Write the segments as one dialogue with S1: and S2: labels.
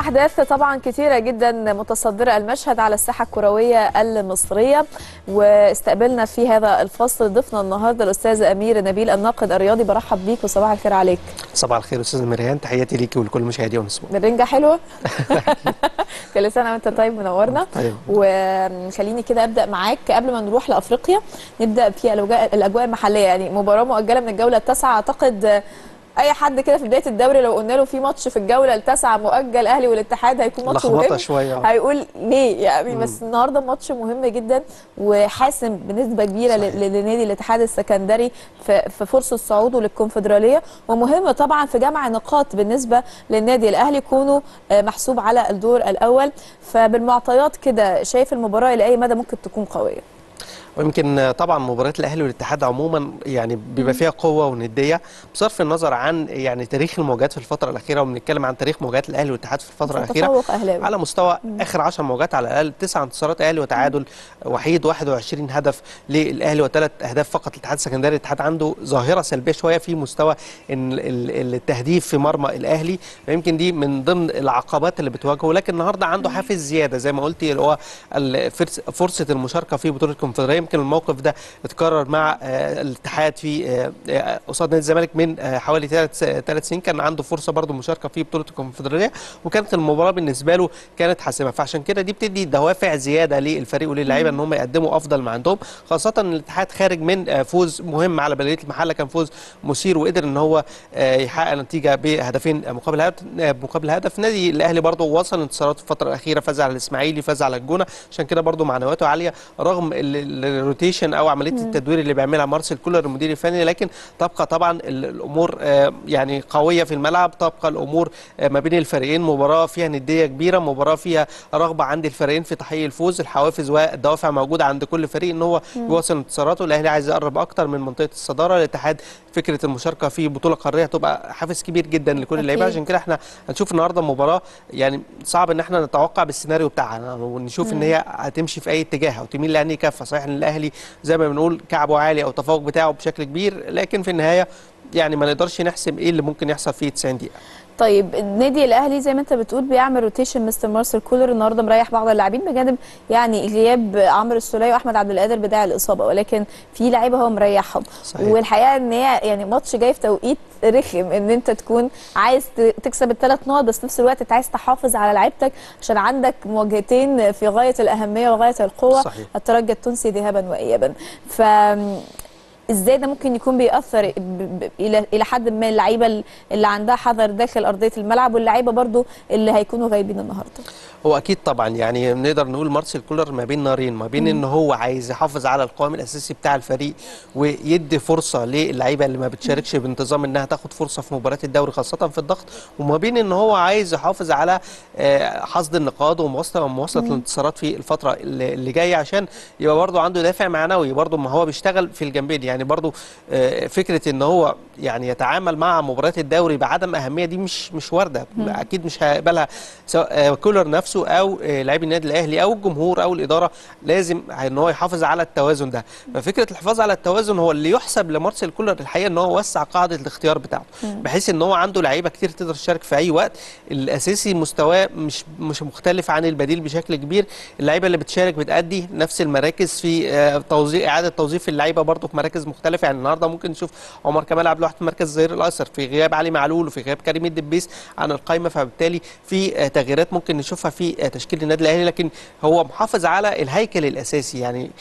S1: أحداث طبعا كثيرة جدا متصدرة المشهد على الساحة الكروية المصرية، واستقبلنا في هذا الفصل ضيفنا النهارده الأستاذ أمير نبيل الناقد الرياضي. برحب بيك وصباح الخير عليك.
S2: صباح الخير أستاذ مريان، تحياتي ليكي ولكل مشاهدي ونسمع.
S1: الرنجة حلوة؟ كل سنة وأنت طيب، منورنا.
S2: طيب.
S1: وخليني كده أبدأ معاك قبل ما نروح لأفريقيا، نبدأ في الأجواء المحلية. يعني مباراة مؤجلة من الجولة التاسعة، أعتقد اي حد كده في بدايه الدوري لو قلنا له في ماتش في الجوله التاسعه مؤجل اهلي والاتحاد هيكون ماتش مهم
S2: شوية.
S1: هيقول ليه يعني. بس النهارده ماتش مهم جدا وحاسم بنسبه كبيره لنادي الاتحاد السكندري في فرصه صعوده للكونفدراليه، ومهم طبعا في جمع نقاط بالنسبه للنادي الاهلي يكونوا محسوب على الدور الاول. فبالمعطيات كده شايف المباراه لاي مدى ممكن تكون قويه؟
S2: ويمكن طبعا مباريات الاهلي والاتحاد عموما يعني بيبقى فيها قوه ونديه بصرف النظر عن يعني تاريخ المواجهات في الفتره الاخيره، وبنتكلم عن تاريخ مواجهات الاهلي والاتحاد في الفتره الاخيره على مستوى اخر 10 مواجهات على الاقل 9 انتصارات اهلي وتعادل وحيد، 21 هدف للاهلي وثلاث اهداف فقط للاتحاد السكندري. الاتحاد عنده ظاهره سلبيه شويه في مستوى التهديف في مرمى الاهلي، فيمكن دي من ضمن العقبات اللي بتواجهه، لكن النهارده عنده حافز زياده زي ما قلتي اللي هو فرصه المشاركه في بطوله الكونفدراليه. يمكن الموقف ده اتكرر مع الاتحاد في قصاد نادي الزمالك من حوالي 3 سنين، كان عنده فرصه برضه مشاركه في بطوله الكونفدراليه وكانت المباراه بالنسبه له كانت حاسمه، فعشان كده دي بتدي دوافع زياده للفريق وللعيبه ان هم يقدموا افضل ما عندهم، خاصه ان الاتحاد خارج من فوز مهم على بلديه المحله، كان فوز مثير وقدر ان هو يحقق نتيجه بهدفين مقابل هدف. نادي الاهلي برضه وصل انتصاراته في الفتره الاخيره، فاز على الاسماعيلي، فاز على الجونه، عشان كده برضه معنوياته عاليه رغم الروتيشن او عمليه التدوير اللي بيعملها مارسيل كولر المدير الفني، لكن تبقى طبعا الامور يعني قويه في الملعب، تبقى الامور ما بين الفريقين مباراه فيها نديه كبيره، مباراه فيها رغبه عند الفريقين في تحقيق الفوز، الحوافز والدوافع موجوده عند كل فريق ان هو يواصل انتصاراته. الاهلي عايز يقرب اكتر من منطقه الصداره، الاتحاد فكره المشاركه في بطوله قاريه تبقى حافز كبير جدا لكل اللعيبه، عشان كده احنا هنشوف النهارده مباراه يعني صعب ان احنا نتوقع بالسيناريو بتاعها ونشوف ان هي هتمشي في اي اتجاه او تميل لانهي كافه. صحيح ان الاهلي زي ما بنقول كعبه عالي او التفوق بتاعه بشكل كبير، لكن في النهايه يعني ما نقدرش نحسم ايه اللي ممكن يحصل فيه 90 دقيقه.
S1: طيب النادي الاهلي زي ما انت بتقول بيعمل روتيشن، مستر مارسيل كولر النهارده مريح بعض اللاعبين بجانب يعني غياب عمرو السوليه واحمد عبد القادر بداعي الاصابه، ولكن في لعيبه هو مريحهم. والحقيقه ان هي يعني ماتش جاي في توقيت رخم ان انت تكون عايز تكسب ال3 نقط، بس في نفس الوقت انت عايز تحافظ على لعيبتك عشان عندك مواجهتين في غايه الاهميه وغايه القوه.
S2: صحيح.
S1: الترجي التونسي ذهابا وايابا. ف ازاي ده ممكن يكون بيأثر الى حد ما اللعيبه اللي عندها حذر داخل ارضيه الملعب واللعيبه برضو اللي هيكونوا غايبين النهارده؟
S2: هو اكيد طبعا يعني نقدر نقول مارسيل كولر ما بين نارين، ما بين ان هو عايز يحافظ على القوام الاساسي بتاع الفريق ويدي فرصه للعيبه اللي ما بتشاركش بانتظام انها تاخد فرصه في مباريات الدوري خاصه في الضغط، وما بين ان هو عايز يحافظ على حصد النقاط ومواصله الانتصارات في الفتره اللي جايه، عشان يبقى برضه عنده دافع معنوي برضه ما هو بيشتغل في الجنبين. يعني برضه فكره ان هو يعني يتعامل مع مباريات الدوري بعدم اهميه دي مش وارده، اكيد مش هيقبلها سواء كولر نفسه او لاعبي النادي الاهلي او الجمهور او الاداره، لازم ان هو يحافظ على التوازن ده. ففكره الحفاظ على التوازن هو اللي يحسب لمارسيل كولر الحقيقه، ان هو وسع قاعده الاختيار بتاعته بحيث ان هو عنده لعيبه كتير تقدر تشارك في اي وقت، الاساسي مستواه مش مختلف عن البديل بشكل كبير، اللعيبه اللي بتشارك بتأدي نفس المراكز في توظيف اعاده توظيف اللعيبه برضه في مراكز مختلفه. يعني النهارده ممكن نشوف عمر كمال عبد الواحد في مركز الظهير الايسر في غياب علي معلول وفي غياب كريم الدبيس عن القائمه، فبالتالي في تغييرات ممكن نشوفها في تشكيل النادي الاهلي، لكن هو محافظ على الهيكل الاساسي. يعني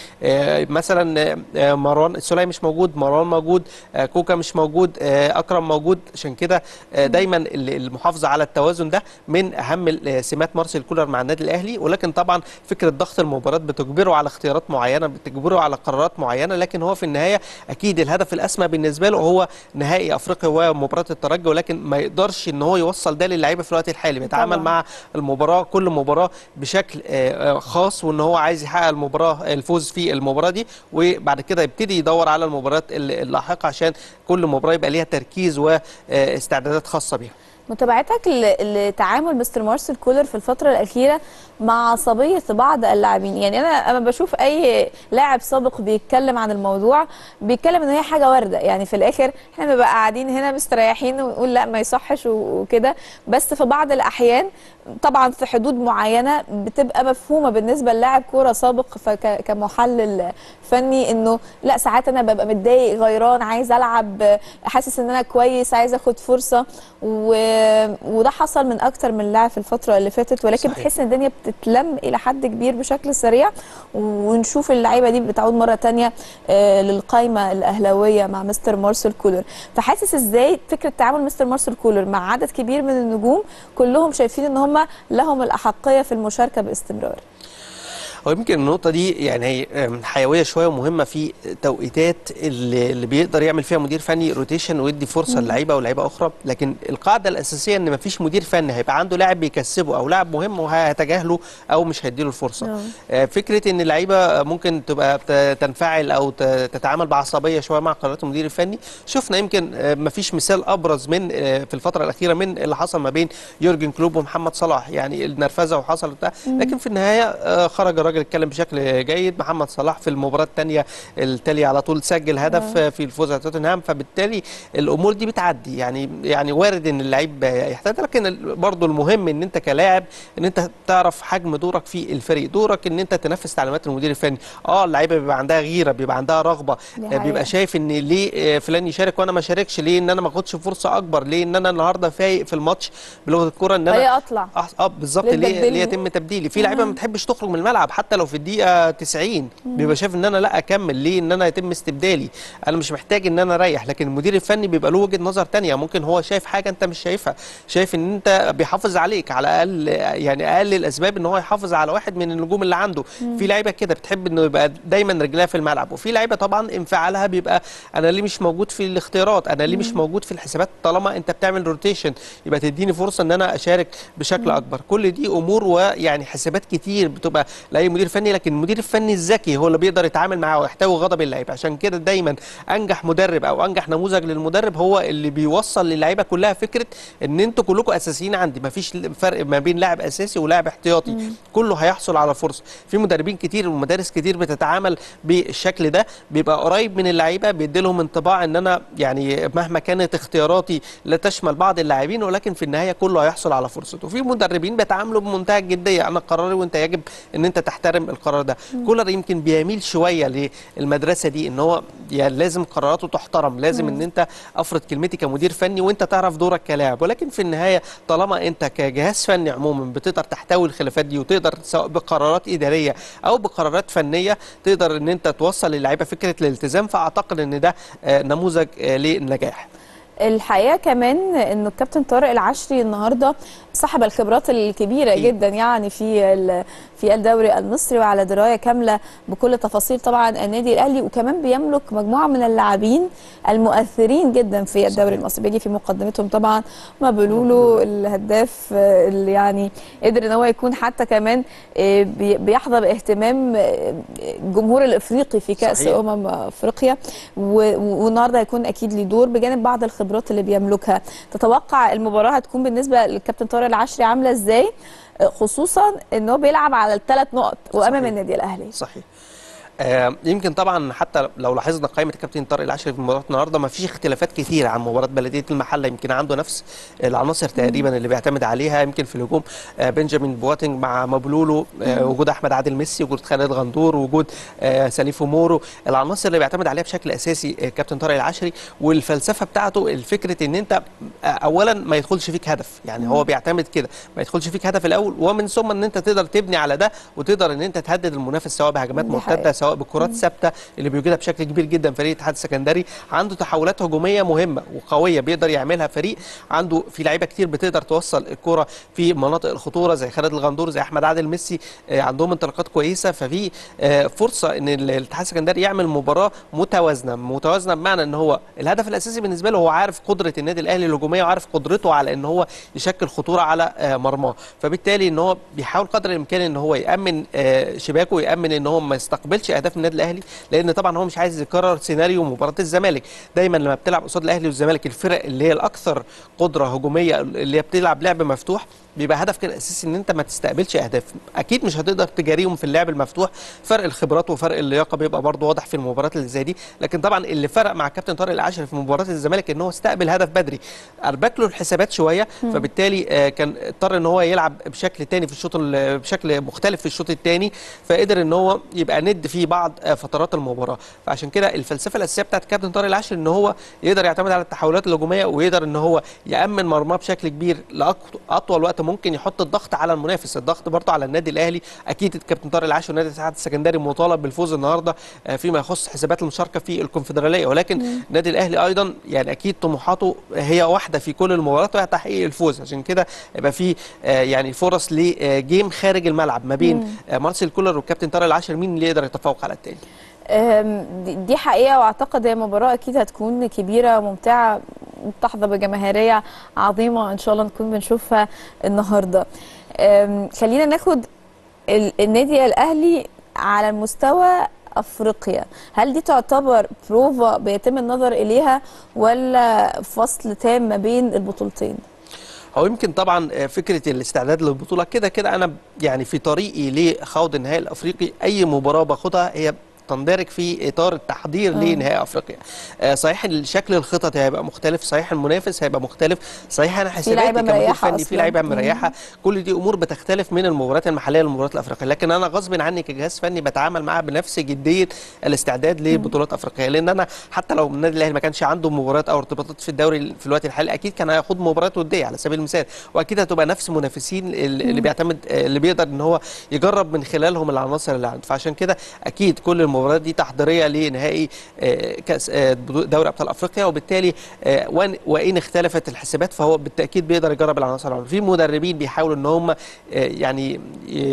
S2: مثلا مروان السوليه مش موجود، مروان موجود، كوكا مش موجود، اكرم موجود، عشان كده دايما المحافظه على التوازن ده من اهم سمات مارسيل كولر مع النادي الاهلي. ولكن طبعا فكره ضغط المباراه بتجبره على اختيارات معينه، بتجبره على قرارات معينه، لكن هو في النهايه اكيد الهدف الاسمى بالنسبه له هو نهائي افريقيا ومباراه الترجي، ولكن ما يقدرش ان هو يوصل ده للعيبه في الوقت الحالي، بيتعامل مع المباراه كل مباراه بشكل خاص، وان هو عايز يحقق الفوز في المباراه دي، وبعد كده يبتدي يدور على المباريات اللاحقه عشان كل مباراه يبقى ليها تركيز واستعدادات خاصه بيها.
S1: متابعتك لتعامل مستر مارسيل كولر في الفترة الأخيرة مع عصبية بعض اللاعبين، يعني أنا بشوف أي لاعب سابق بيتكلم عن الموضوع بيتكلم إن هي حاجة واردة، يعني في الآخر إحنا بنبقى قاعدين هنا مستريحين ونقول لا ما يصحش وكده، بس في بعض الأحيان طبعا في حدود معينة بتبقى مفهومة بالنسبة للاعب كورة سابق كمحلل فني، إنه لا ساعات أنا ببقى متضايق غيران عايز ألعب حاسس إن أنا كويس عايز أخد فرصة، وده حصل من اكتر من لاعب في الفتره اللي فاتت، ولكن صحيح. بتحس ان الدنيا بتتلم الى حد كبير بشكل سريع، ونشوف اللعيبه دي بتعود مره ثانيه للقائمه الاهلاويه مع مستر مارسيل كولر. فحاسس ازاي فكره تعامل مستر مارسيل كولر مع عدد كبير من النجوم كلهم شايفين ان هم لهم الاحقيه في المشاركه باستمرار؟
S2: هو يمكن النقطة دي يعني هي حيوية شوية ومهمة في توقيتات اللي بيقدر يعمل فيها مدير فني روتيشن ويدي فرصة للعيبة ولاعيبة أخرى، لكن القاعدة الأساسية إن مفيش مدير فني هيبقى عنده لاعب بيكسبه أو لاعب مهم وهيتجاهله أو مش هيديله الفرصة. فكرة إن اللعيبة ممكن تبقى تنفعل أو تتعامل بعصبية شوية مع قرارات المدير الفني، شفنا يمكن مفيش مثال أبرز من في الفترة الأخيرة من اللي حصل ما بين يورجن كلوب ومحمد صلاح، يعني النرفزة وحصل بتاع، لكن في النهاية خرج الراجل اتكلم بشكل جيد. محمد صلاح في المباراه الثانيه التاليه على طول سجل هدف في الفوز على توتنهام، فبالتالي الامور دي بتعدي، يعني وارد ان اللعيب يحتاج، لكن برضه المهم ان انت كلاعب ان انت تعرف حجم دورك في الفريق، دورك ان انت تنفذ تعليمات المدير الفني. اللعيبه بيبقى عندها غيره، بيبقى عندها رغبه، بيبقى شايف ان ليه فلان يشارك وانا ما شاركش، ليه ان انا ما اخدش فرصه اكبر، ليه ان انا النهارده فايق في الماتش بلغه الكوره ان انا
S1: اطلع
S2: بالظبط، ليه يتم تبديلي. في لعيبه ما بتحبش تخرج من الملعب حتى لو في الدقيقه 90 بيبقى شايف ان انا لا اكمل، ليه ان انا يتم استبدالي، انا مش محتاج ان انا اريح. لكن المدير الفني بيبقى له وجهه نظر ثانيه، ممكن هو شايف حاجه انت مش شايفها، شايف ان انت بيحافظ عليك على الاقل، يعني اقل الاسباب ان هو يحافظ على واحد من النجوم اللي عنده. في لعيبه كده بتحب انه يبقى دايما رجلها في الملعب، وفي لعيبه طبعا انفعالها بيبقى انا ليه مش موجود في الاختيارات، انا ليه مش موجود في الحسابات، طالما انت بتعمل روتيشن يبقى تديني فرصه ان انا اشارك بشكل اكبر. كل دي امور ويعني حسابات كتير بتبقى لاي مدير فني، لكن المدير الفني الذكي هو اللي بيقدر يتعامل معاه ويحتوي غضب اللعيبه. عشان كده دايما انجح مدرب او انجح نموذج للمدرب هو اللي بيوصل للعيبه كلها فكره ان انتوا كلكم اساسيين عندي، مفيش فرق ما بين لاعب اساسي ولاعب احتياطي، كله هيحصل على فرصه. في مدربين كتير ومدارس كتير بتتعامل بالشكل ده، بيبقى قريب من اللعيبه، بيدي لهم انطباع ان انا يعني مهما كانت اختياراتي لا تشمل بعض اللاعبين، ولكن في النهايه كله هيحصل على فرصته. وفي مدربين بيتعاملوا بمنتهى الجديه، انا قراري وانت يجب ان انت تحترم القرار ده. كولر يمكن بيميل شويه للمدرسه دي، ان هو يعني لازم قراراته تحترم، لازم ان انت افرض كلمتي كمدير فني وانت تعرف دورك كلاعب. ولكن في النهايه طالما انت كجهاز فني عموما بتقدر تحتوي الخلافات دي، وتقدر سواء بقرارات اداريه او بقرارات فنيه تقدر ان انت توصل للعيبه فكره الالتزام، فاعتقد ان ده نموذج للنجاح.
S1: الحقيقه كمان انه الكابتن طارق العشري النهارده صاحب الخبرات الكبيره جدا يعني في الدوري المصري، وعلى درايه كامله بكل تفاصيل طبعا النادي الاهلي، وكمان بيملك مجموعه من اللاعبين المؤثرين جدا في الدوري المصري. بيجي في مقدمتهم طبعا مبلولو الهداف اللي يعني قدر ان هو يكون حتى كمان بيحظى باهتمام الجمهور الافريقي في كاس افريقيا، والنهارده هيكون اكيد ليه دور بجانب بعض الخبرات اللي بيملكها. تتوقع المباراه هتكون بالنسبه للكابتن طارق العشري عامله ازاي، خصوصا انه بيلعب على الثلاث نقط وامام النادي الاهلي؟
S2: صحيح. يمكن طبعا حتى لو لاحظنا قائمه الكابتن طارق العشري في مباراه النهارده ما فيش اختلافات كثيره عن مباراه بلديه المحله، يمكن عنده نفس العناصر تقريبا اللي بيعتمد عليها. يمكن في الهجوم بنجامين بواتينج مع مبلولو، وجود احمد عادل ميسي، وجود خالد غندور، وجود سليفو مورو، العناصر اللي بيعتمد عليها بشكل اساسي الكابتن طارق العشري. والفلسفه بتاعته الفكره ان انت اولا ما يدخلش فيك هدف، يعني هو بيعتمد كده ما يدخلش فيك هدف الاول، ومن ثم ان انت تقدر تبني على ده وتقدر ان انت تهدد المنافس سواء بهجمات مرتده سواء بالكرات ثابته اللي بيوجدها بشكل كبير جدا فريق الاتحاد السكندري. عنده تحولات هجوميه مهمه وقويه بيقدر يعملها فريق، عنده في لعيبه كتير بتقدر توصل الكره في مناطق الخطوره زي خالد الغندور زي احمد عادل ميسي، عندهم انطلاقات كويسه. ففي فرصه ان الاتحاد السكندري يعمل مباراه متوازنه بمعنى ان هو الهدف الاساسي بالنسبه له هو عارف قدره النادي الاهلي الهجوميه وعارف قدرته على ان هو يشكل خطوره على مرماه، فبالتالي ان هو بيحاول قدر الامكان ان هو يامن شباكه ويامن ان هو ما يستقبلش يستقبلش اهداف من النادي الاهلي، لان طبعا هو مش عايز يكرر سيناريو مباراه الزمالك. دايما لما بتلعب قصاد الاهلي والزمالك الفرق اللي هي الاكثر قدره هجوميه اللي هي بتلعب لعب مفتوح، بيبقى هدف كده اساسي ان انت ما تستقبلش اهداف. اكيد مش هتقدر تجاريهم في اللعب المفتوح، فرق الخبرات وفرق اللياقه بيبقى برضه واضح في المباريات اللي زي دي. لكن طبعا اللي فرق مع كابتن طارق العاشري في مباراه الزمالك ان هو استقبل هدف بدري، اربك له الحسابات شويه، فبالتالي كان اضطر ان هو يلعب بشكل تاني في الشوط بشكل مختلف في الشوط الثاني، فقدر ان هو يبقى ند في بعض فترات المباراه. فعشان كده الفلسفه الاساسيه بتاعت كابتن طارق العاشري ان هو يقدر يعتمد على التحولات الهجوميه، ويقدر ان هو يامن مرماه بشكل كبير لاطول وقت ممكن، يحط الضغط على المنافس، الضغط برضه على النادي الاهلي. اكيد الكابتن طارق العاشري ونادي الاتحاد السكندري مطالب بالفوز النهارده فيما يخص حسابات المشاركه في الكونفدراليه، ولكن النادي الاهلي ايضا يعني اكيد طموحاته هي واحده في كل المباريات وهي تحقيق الفوز. عشان كده يبقى في يعني فرص لجيم خارج الملعب ما بين مارسيل كولر والكابتن طارق العاشري، مين اللي يقدر يتفوق على الثاني.
S1: دي حقيقه، واعتقد هي مباراه اكيد هتكون كبيره وممتعه، تحظى بجماهيريه عظيمه ان شاء الله نكون بنشوفها النهارده. خلينا ناخد النادي الاهلي على مستوى افريقيا، هل دي تعتبر بروفا بيتم النظر اليها ولا فصل تام ما بين البطولتين؟
S2: هو يمكن طبعا فكره الاستعداد للبطوله كده كده انا يعني في طريقي لخوض النهائي الافريقي، اي مباراه باخدها هي تندرج في اطار التحضير لنهائي افريقيا. صحيح الشكل الخططي هيبقى مختلف، صحيح المنافس هيبقى مختلف، صحيح انا حساباتي كمدير فني في لعيبه مريحه، كل دي امور بتختلف من المباريات المحليه للمباريات الافريقيه، لكن انا غصب عني كجهاز فني بتعامل معاها بنفس جديه الاستعداد لبطولات افريقيا، لان انا حتى لو النادي الاهلي ما كانش عنده مباريات او ارتباطات في الدوري في الوقت الحالي اكيد كان هياخد مباريات وديه على سبيل المثال، واكيد هتبقى نفس منافسين اللي بيعتمد اللي بيقدر ان هو يجرب من خلالهم العناصر اللي عنده. فعشان كده اكيد كل المباريات دي تحضيريه لنهائي كاس دوري ابطال افريقيا، وبالتالي وان اختلفت الحسابات فهو بالتاكيد بيقدر يجرب العناصر. في مدربين بيحاولوا ان هم يعني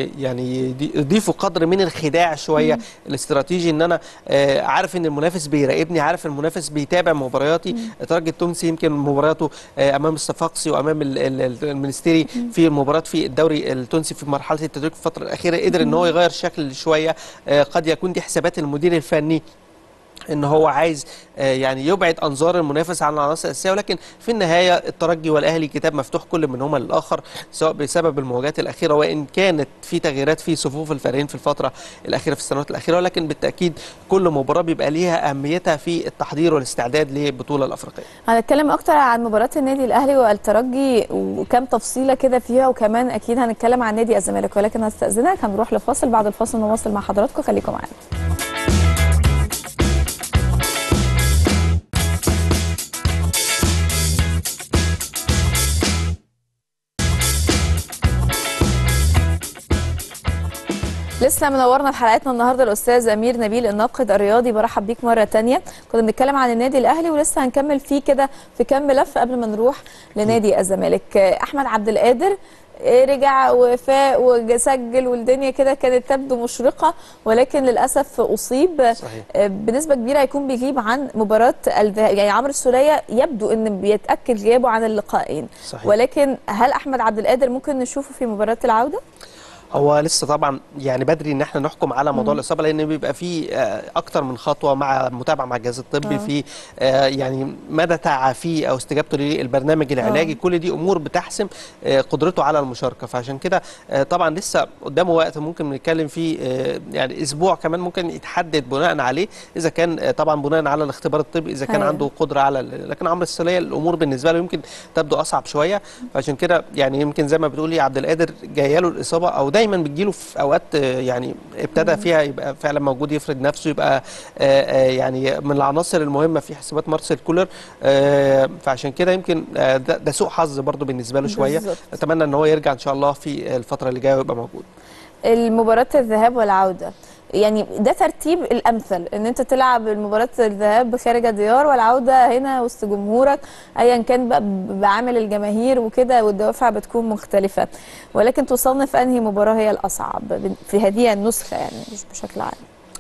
S2: يضيفوا قدر من الخداع شويه الاستراتيجي، ان انا عارف ان المنافس بيراقبني، عارف المنافس بيتابع مبارياتي. الترجي التونسي يمكن مبارياته امام الصفاقسي وامام المنستيري في المباريات في الدوري التونسي في مرحله التدريب في الفتره الاخيره قدر ان هو يغير شكل شويه. قد يكون دي حسابات المدير الفني ان هو عايز يعني يبعد انظار المنافس عن العناصر الاساسيه، ولكن في النهايه الترجي والاهلي كتاب مفتوح كل منهما للاخر سواء بسبب المواجهات الاخيره، وان كانت في تغييرات في صفوف الفريقين في الفتره الاخيره في السنوات الاخيره، ولكن بالتاكيد كل مباراه بيبقى ليها اهميتها في التحضير والاستعداد للبطوله الافريقيه.
S1: هنتكلم اكتر عن مباراه النادي الاهلي والترجي وكم تفصيله كده فيها، وكمان اكيد هنتكلم عن نادي الزمالك، ولكن هستاذنك هنروح لفاصل، بعد الفاصل نواصل مع حضراتكم، خليكم معانا. لسه منورنا في حلقتنا النهارده الاستاذ امير نبيل الناقد الرياضي، برحب بيك مره ثانيه. كنا بنتكلم عن النادي الاهلي ولسه هنكمل فيه كده في كام ملف قبل ما نروح لنادي الزمالك. احمد عبد القادر رجع وفاق وسجل والدنيا كده كانت تبدو مشرقه، ولكن للاسف اصيب.
S2: صحيح.
S1: بنسبه كبيره هيكون بيغيب عن مباراه يعني عمرو السوليه يبدو ان بيتاكد غيابه عن اللقاءين.
S2: صحيح.
S1: ولكن هل احمد عبد القادر ممكن نشوفه في مباراه العوده؟
S2: هو لسه طبعا يعني بدري ان احنا نحكم على موضوع الاصابه، لان بيبقى في اكتر من خطوه مع متابعه مع الجهاز الطبي في يعني مدى تعافيه او استجابته للبرنامج العلاجي. كل دي امور بتحسم قدرته على المشاركه. فعشان كده طبعا لسه قدامه وقت ممكن نتكلم فيه يعني اسبوع كمان ممكن يتحدد بناء عليه، اذا كان طبعا بناء على الاختبار الطبي اذا كان عنده قدره على لكن عمرو السوليه الامور بالنسبه له يمكن تبدو اصعب شويه. فعشان كده يعني يمكن زي ما بتقولي عبد القادر جايه له الاصابه او دايما بتجيله في اوقات يعني ابتدى فيها يبقى فعلا موجود يفرض نفسه، يبقى يعني من العناصر المهمه في حسابات مارسيل كولر. فعشان كده يمكن ده سوء حظ برضو بالنسبه له شويه. اتمنى ان هو يرجع ان شاء الله في الفتره اللي جايه ويبقى موجود.
S1: المباراه الذهاب والعوده يعني ده ترتيب الامثل، ان انت تلعب المباراه الذهاب خارج الديار والعوده هنا وسط جمهورك، ايا كان بقى بعامل الجماهير وكده والدوافع بتكون مختلفه. ولكن تصنف انهي مباراه هي الاصعب في هذه النسخه يعني مش بشكل عام؟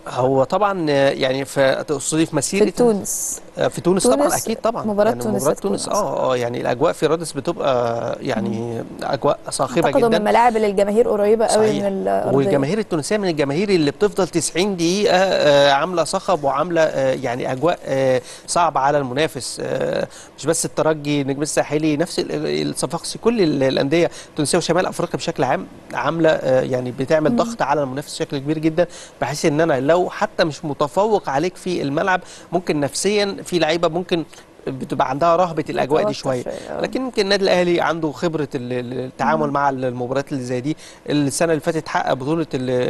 S2: هو طبعا يعني تقصدي في مسيره
S1: في تونس؟
S2: في تونس طبعا اكيد طبعا.
S1: مباراه
S2: يعني
S1: تونس
S2: مباراه تونس يعني الاجواء في رادس بتبقى يعني اجواء صاخبه جدا.
S1: اعتقد من الملاعب اللي الجماهير قريبه قوي من الارضيه،
S2: والجماهير التونسيه من الجماهير اللي بتفضل 90 دقيقه عامله صخب وعامله يعني اجواء صعبه على المنافس. مش بس الترجي، النجم الساحلي، نفس الصفاقسي، كل الانديه التونسيه وشمال افريقيا بشكل عام عامله يعني بتعمل ضغط على المنافس بشكل كبير جدا، بحيث ان انا لو حتى مش متفوق عليك في الملعب ممكن نفسيا في لعيبه ممكن بتبقى عندها رهبه الاجواء دي شويه. لكن يمكن النادي الاهلي عنده خبره التعامل مع المباريات اللي زي دي. السنه اللي فاتت حقق بطوله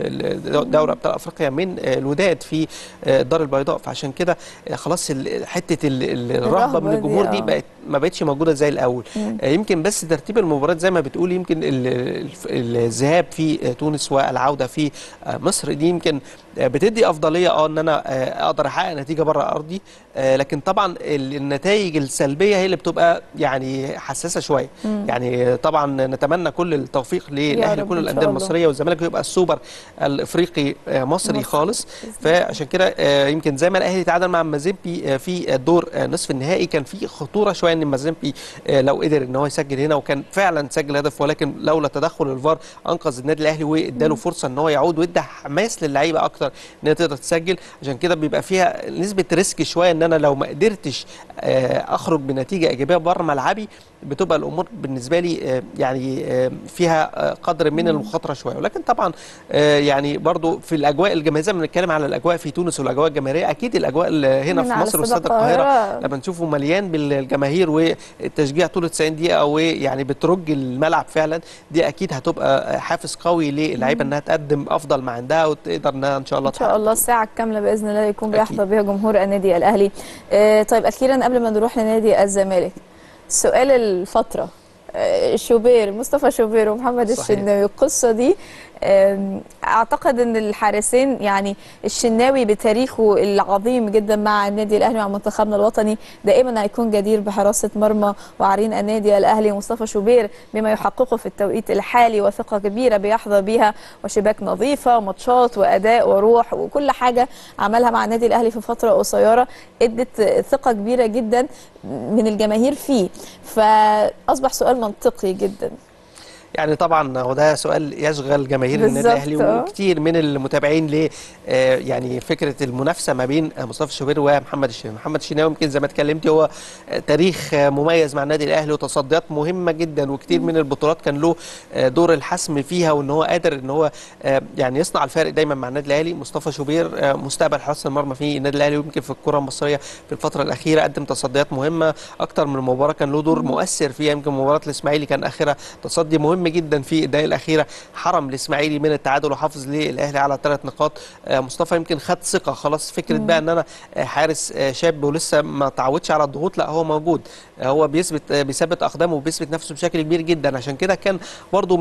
S2: دوري ابطال افريقيا من الوداد في الدار البيضاء، فعشان كده خلاص حته الرهبه من الجمهور دي ما بقتش موجوده زي الاول. يمكن بس ترتيب المباريات زي ما بتقول، يمكن الذهاب في تونس والعوده في مصر دي يمكن بتدي افضليه ان انا اقدر احقق نتيجه بره ارضي. لكن طبعا النتائج السلبيه هي اللي بتبقى يعني حساسه شويه. يعني طبعا نتمنى كل التوفيق للاهلي وكل الانديه المصريه، والزمالك يبقى السوبر الافريقي مصري خالص. فعشان كده يمكن زي ما الاهلي تعادل مع مازيمبي في الدور نصف النهائي، كان في خطوره شويه ان مازيمبي لو قدر ان هو يسجل هنا، وكان فعلا سجل هدف، ولكن لولا تدخل الفار انقذ النادي الاهلي واداله فرصه ان هو يعود، وادى حماس للعيبه اكتر ان هي تقدر تسجل. عشان كده بيبقى فيها نسبه ريسك شويه، ان انا لو ما قدرتش اخرج بنتيجه ايجابيه بره ملعبي بتبقى الامور بالنسبه لي يعني فيها قدر من المخاطره شويه. ولكن طبعا يعني برضو في الاجواء الجماهيريه، زي ما بنتكلم على الاجواء في تونس والاجواء الجماهيريه، اكيد الاجواء هنا في مصر واستاد القاهره لما نشوفه مليان بالجماهير والتشجيع طول 90 دقيقه ويعني بترج الملعب فعلا، دي اكيد هتبقى حافز قوي للعيبه انها تقدم افضل ما عندها وتقدر انها ان شاء الله
S1: الساعه الكامله باذن الله يكون بيحظى بها جمهور النادي الاهلي. طيب اخيرا قبل ما نروح لنادي الزمالك، سؤال الفترة، شوبير، مصطفى شوبير ومحمد الشناوي، القصة دي اعتقد ان الحارسين يعني الشناوي بتاريخه العظيم جدا مع النادي الاهلي مع منتخبنا الوطني دائما هيكون جدير بحراسه مرمى وعرين النادي الاهلي. مصطفى شوبير بما يحققه في التوقيت الحالي وثقه كبيره بيحظى بيها وشباك نظيفه وماتشات واداء وروح وكل حاجه عملها مع النادي الاهلي في فتره قصيره ادت ثقه كبيره جدا من الجماهير فيه، فاصبح سؤال منطقي جدا.
S2: يعني طبعا هو ده سؤال يشغل جماهير النادي الاهلي وكتير من المتابعين ل يعني فكره المنافسه ما بين مصطفى شوبير ومحمد الشناوي. محمد الشناوي يمكن زي ما اتكلمتي هو تاريخ مميز مع النادي الاهلي وتصديات مهمه جدا، وكتير من البطولات كان له دور الحسم فيها، وان هو قادر ان هو يعني يصنع الفارق دايما مع النادي الاهلي. مصطفى شوبير مستقبل حراسه المرمى في النادي الاهلي، ويمكن في الكره المصريه في الفتره الاخيره قدم تصديات مهمه اكتر من مباراه كان له دور مؤثر فيها. يمكن مباراه الاسماعيلي كان اخرها تصدي مهم جدا في الدقائق الاخيره حرم الاسماعيلي من التعادل وحافظ للاهلي على 3 نقاط. مصطفى يمكن خد ثقه خلاص، فكره بقى ان انا حارس شاب ولسه ما تعودش على الضغوط، لا هو موجود، هو بيثبت اقدامه وبيثبت نفسه بشكل كبير جدا. عشان كده كان برضو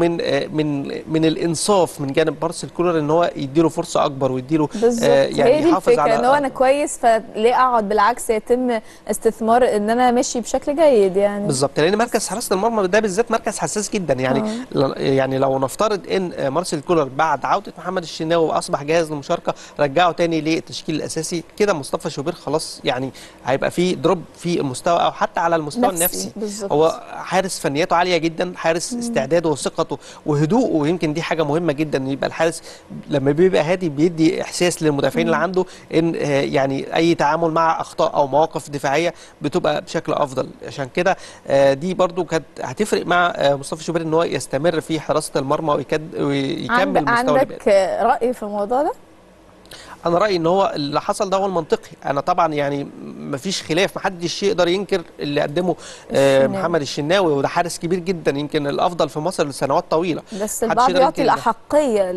S2: من الانصاف من جانب مارسيل كولر ان هو يديله فرصه اكبر ويديله
S1: يعني يحافظ على ان هو انا كويس فليه اقعد، بالعكس يتم استثمار ان انا ماشي بشكل جيد يعني.
S2: بالظبط، لان مركز حراسه المرمى ده بالذات مركز حساس جدا يعني لو نفترض ان مارسيل كولر بعد عوده محمد الشناوي واصبح جاهز للمشاركه رجعه تاني للتشكيل الاساسي، كده مصطفى شوبير خلاص يعني هيبقى في دروب في المستوى او حتى على المستوى النفسي. هو حارس فنياته عاليه جدا، حارس استعداده وثقته وهدوءه، ويمكن دي حاجه مهمه جدا، يبقى الحارس لما بيبقى هادي بيدي احساس للمدافعين اللي عنده ان يعني اي تعامل مع اخطاء او مواقف دفاعيه بتبقى بشكل افضل. عشان كده دي برضو كانت هتفرق مع مصطفى شوبير ان هو يستمر في حراسه المرمى ويكمل مستوى.
S1: عندك راي في الموضوع ده؟
S2: انا رايي ان هو اللي حصل ده هو المنطقي. انا طبعا يعني مفيش خلاف، محدش يقدر ينكر اللي قدمه محمد الشناوي، وده حارس كبير جدا يمكن الافضل في مصر لسنوات طويله،
S1: بس البعض يعطي الاحقيه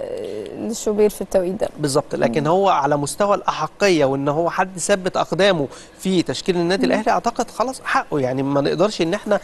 S1: للشوبير في التوقيت ده
S2: بالظبط. لكن هو على مستوى الاحقيه وان هو حد ثبت اقدامه في تشكيل النادي الاهلي اعتقد خلاص حقه، يعني ما نقدرش ان احنا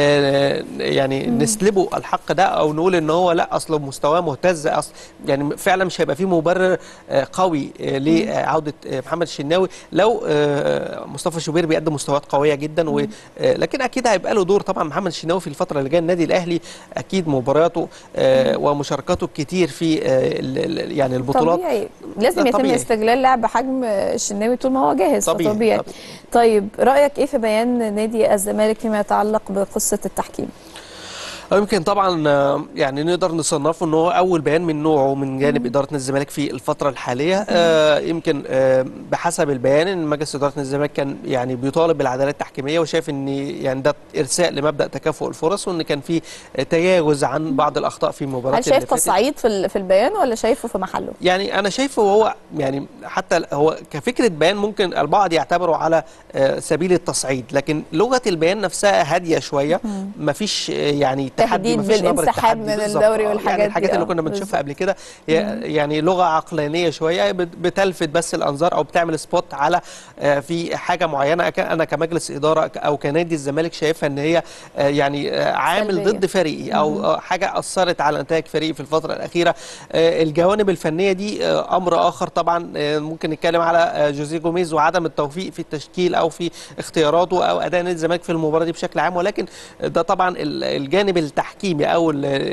S2: يعني نسلبه الحق ده او نقول ان هو لا اصله مستواه مهتز، اصل يعني فعلا مش هيبقى فيه مبرر قوي لعوده محمد الشناوي. لو مصطفى شوبير بيقدم مستويات قويه جدا، لكن اكيد هيبقى له دور طبعا محمد الشناوي في الفتره اللي جايه. النادي الاهلي اكيد مبارياته ومشاركاته الكتير في يعني البطولات
S1: طبيعي لازم يتم استغلال لاعب بحجم الشناوي طول ما هو جاهز.
S2: طبيعي.
S1: طيب رايك ايه في بيان نادي الزمالك فيما يتعلق بقصه التحكيم؟
S2: يمكن طبعا يعني نقدر نصنفه ان هو اول بيان من نوعه من جانب اداره نادي الزمالك في الفتره الحاليه. يمكن بحسب البيان ان مجلس اداره نادي الزمالك كان يعني بيطالب بالعداله التحكيميه، وشايف ان يعني ده ارساء لمبدا تكافؤ الفرص، وان كان في تجاوز عن بعض الاخطاء في مباراه.
S1: هل شايف تصعيد في البيان ولا شايفه في محله؟
S2: يعني انا شايفه هو يعني حتى هو كفكره بيان ممكن البعض يعتبره على سبيل التصعيد، لكن لغه البيان نفسها هاديه شويه، مفيش يعني
S1: تحديد بالانسحاب من الدوري والحاجات
S2: يعني الحاجات اللي كنا بنشوفها قبل كده يعني لغه عقلانيه شويه بتلفت بس الانظار او بتعمل سبوت على في حاجه معينه. انا كمجلس اداره او كنادي الزمالك شايفها ان هي يعني عامل سلبية ضد فريقي او حاجه اثرت على نتائج فريقي في الفتره الاخيره. الجوانب الفنيه دي امر اخر طبعا، ممكن نتكلم على جوزيه جوميز وعدم التوفيق في التشكيل او في اختياراته او اداء نادي الزمالك في المباراه دي بشكل عام، ولكن ده طبعا الجانب التحكيمي او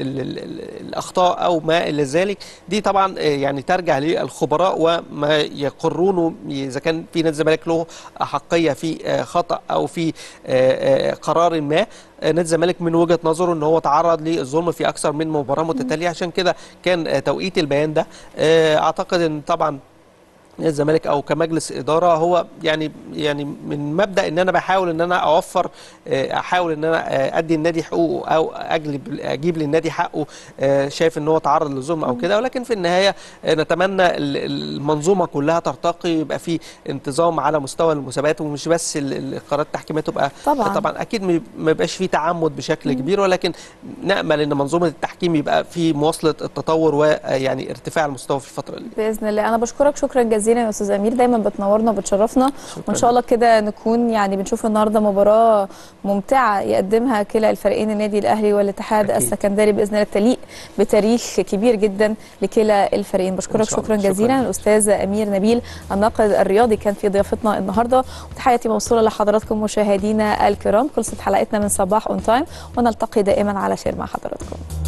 S2: الاخطاء او ما الى ذلك دي طبعا يعني ترجع للخبراء وما يقرونه اذا كان في نادي الزمالك له احقيه في خطا او في قرار ما. نادي الزمالك من وجهه نظره ان هو تعرض للظلم في اكثر من مباراه متتاليه، عشان كده كان توقيت البيان ده. اعتقد ان طبعا الزمالك او كمجلس اداره هو يعني من مبدا ان انا بحاول ان انا اوفر، احاول ان انا ادي النادي حقوقه او اجيب للنادي حقه. شايف ان هو تعرض للظلم او كده، ولكن في النهايه نتمنى المنظومه كلها ترتقي، يبقى في انتظام على مستوى المسابقات، ومش بس القرارات التحكيميه تبقى طبعا اكيد ما يبقاش في تعمد بشكل كبير، ولكن نامل ان منظومه التحكيم يبقى في مواصله التطور ويعني ارتفاع المستوى في الفتره اللي
S1: باذن الله. انا بشكرك شكرا جزيلا يا استاذ امير، دايما بتنورنا وبتشرفنا، وان شاء الله كده نكون يعني بنشوف النهارده مباراه ممتعه يقدمها كلا الفريقين النادي الاهلي والاتحاد السكندري باذن الله، تليق بتاريخ كبير جدا لكلا الفريقين. بشكرك شكرا جزيلا الاستاذ امير نبيل الناقد الرياضي كان في ضيافتنا النهارده، وتحياتي موصوله لحضراتكم مشاهدينا الكرام. خلصت حلقتنا من صباح اون تايم، ونلتقي دائما على خير مع حضراتكم.